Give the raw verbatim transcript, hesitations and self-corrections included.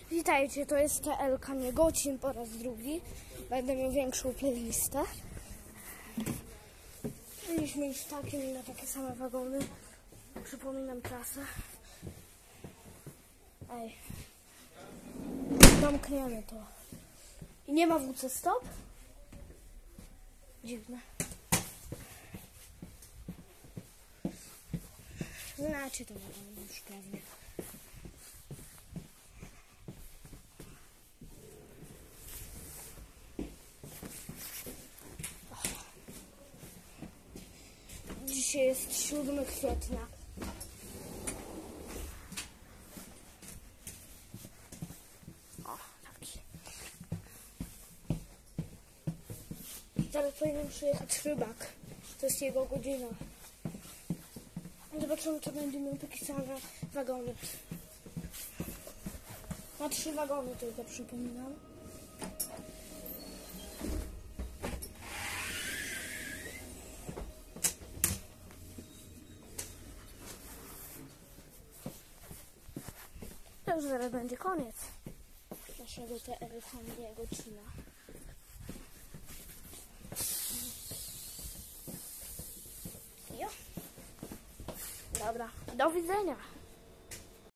Witajcie, to jest T L K Niegocin po raz drugi. Będę miał większą playlistę. Mieliśmy już takie i na takie same wagony. Przypominam trasę. Ej. Domkniemy to. I nie ma W C stop? Dziwne. Znacie to wagony już pewnie. Dzisiaj jest siódmego kwietnia. O, taki. Zaraz powinien przyjechać rybak. To jest jego godzina. Zobaczymy, czy będzie miał takie same wagony. Ma trzy wagony tylko, przypominam. To już zaraz będzie koniec naszego T L K Niegocina. Jo. Dobra, do widzenia.